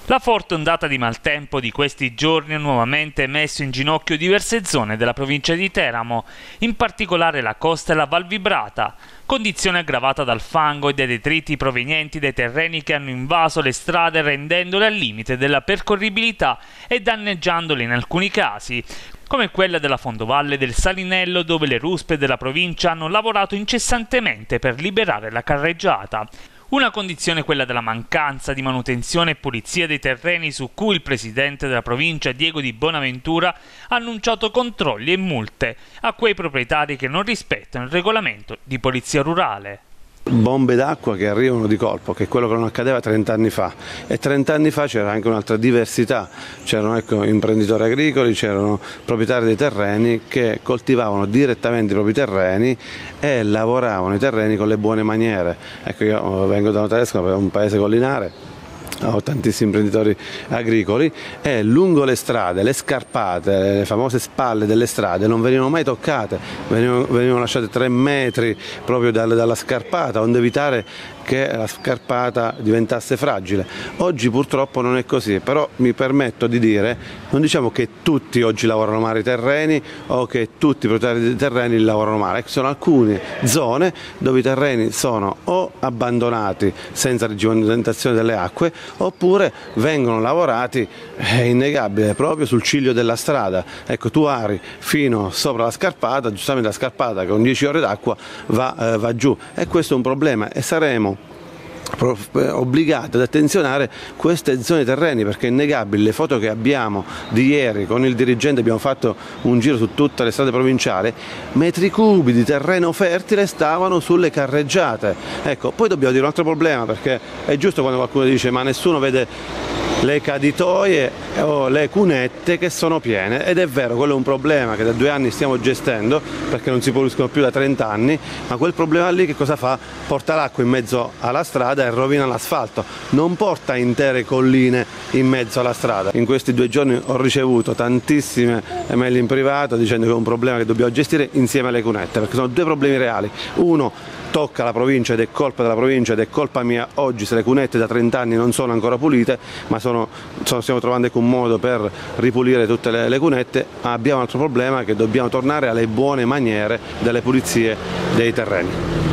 La forte ondata di maltempo di questi giorni ha nuovamente messo in ginocchio diverse zone della provincia di Teramo, in particolare la costa e la Val Vibrata, condizione aggravata dal fango e dai detriti provenienti dai terreni che hanno invaso le strade rendendole al limite della percorribilità e danneggiandole in alcuni casi, come quella della fondovalle del Salinello, dove le ruspe della provincia hanno lavorato incessantemente per liberare la carreggiata. Una condizione, quella della mancanza di manutenzione e pulizia dei terreni, su cui il presidente della provincia Diego Di Bonaventura ha annunciato controlli e multe a quei proprietari che non rispettano il regolamento di polizia rurale. Bombe d'acqua che arrivano di colpo, che è quello che non accadeva 30 anni fa, e 30 anni fa c'era anche un'altra diversità, c'erano imprenditori agricoli, c'erano proprietari dei terreni che coltivavano direttamente i propri terreni e lavoravano i terreni con le buone maniere. Io vengo da Notaresco, un paese collinare, ho tantissimi imprenditori agricoli e lungo le strade, le scarpate, le famose spalle delle strade non venivano mai toccate, venivano lasciate 3 metri proprio dalla scarpata, onde evitare che la scarpata diventasse fragile. Oggi purtroppo non è così, però mi permetto di dire, non diciamo che tutti oggi lavorano male i terreni o che tutti i proprietari dei terreni lavorano male, ci sono alcune zone dove i terreni sono o abbandonati senza regimentazione delle acque oppure vengono lavorati, è innegabile, proprio sul ciglio della strada. Ecco, tu ari fino sopra la scarpata, giustamente la scarpata con 10 ore d'acqua va giù, e questo è un problema e saremo obbligati ad attenzionare queste zone terreni, perché è innegabile. Le foto che abbiamo di ieri con il dirigente, abbiamo fatto un giro su tutte le strade provinciali, metri cubi di terreno fertile stavano sulle carreggiate. Ecco, poi dobbiamo dire un altro problema, perché è giusto quando qualcuno dice ma nessuno vede le caditoie o le cunette che sono piene, ed è vero, quello è un problema che da 2 anni stiamo gestendo, perché non si puliscono più da 30 anni, ma quel problema lì che cosa fa? Porta l'acqua in mezzo alla strada e rovina l'asfalto, non porta intere colline in mezzo alla strada. In questi 2 giorni ho ricevuto tantissime email in privato dicendo che è un problema che dobbiamo gestire insieme alle cunette, perché sono 2 problemi reali. Uno tocca la provincia ed è colpa della provincia ed è colpa mia oggi se le cunette da 30 anni non sono ancora pulite, ma stiamo trovando anche un modo per ripulire tutte le cunette, ma abbiamo un altro problema, che dobbiamo tornare alle buone maniere delle pulizie dei terreni.